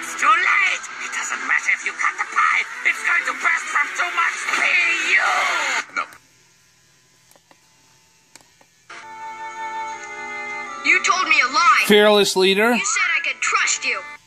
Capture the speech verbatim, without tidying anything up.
It's too late! It doesn't matter if you cut the pie! It's going to burst from too much P U! No. You told me a lie! Fearless leader. You said I could trust you!